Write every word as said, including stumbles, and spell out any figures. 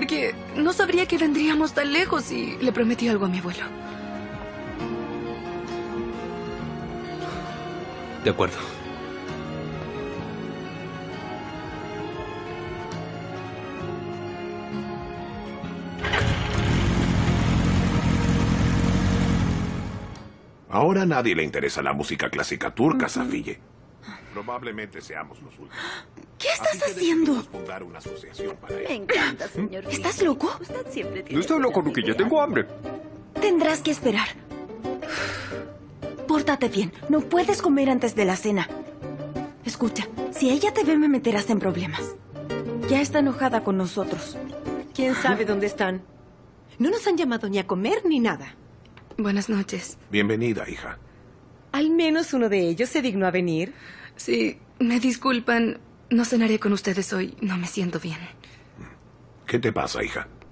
Porque no sabría que vendríamos tan lejos y le prometí algo a mi abuelo. De acuerdo. Ahora a nadie le interesa la música clásica turca, Safiye. Probablemente seamos los últimos. ¿Qué estás haciendo? Fundar una asociación para Me ello. encanta, señor. ¿Estás loco? Usted siempre tiene No estoy loco, Ruki, ya tengo hambre. Tendrás que esperar. Pórtate bien. No puedes comer antes de la cena. Escucha, si ella te ve me meterás en problemas. Ya está enojada con nosotros. ¿Quién sabe dónde están? No nos han llamado ni a comer ni nada. Buenas noches. Bienvenida, hija. Al menos uno de ellos se dignó a venir. Sí, me disculpan. No cenaré con ustedes hoy. No me siento bien. ¿Qué te pasa, hija?